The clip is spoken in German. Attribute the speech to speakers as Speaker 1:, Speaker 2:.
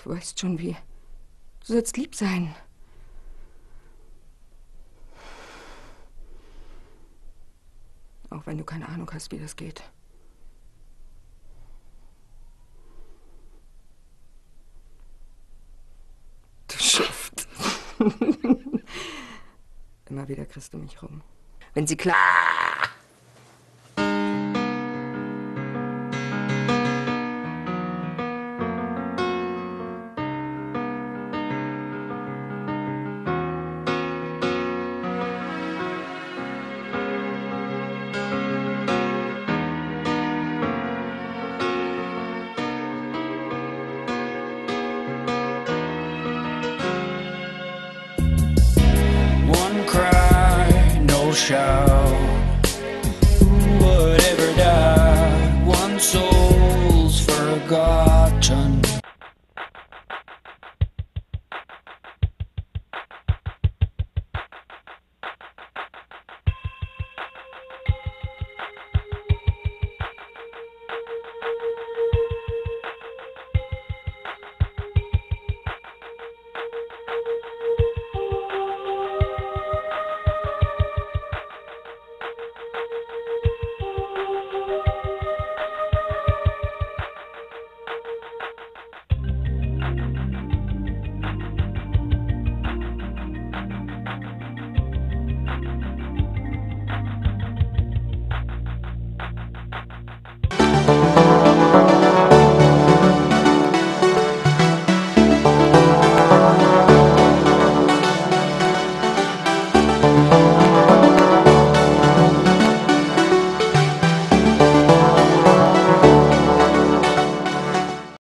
Speaker 1: Du weißt schon wie. Du sollst lieb sein. Auch wenn du keine Ahnung hast, wie das geht. Du Schuft. Immer wieder kriegst du mich rum. Wenn sie klar...
Speaker 2: One cry, no shout.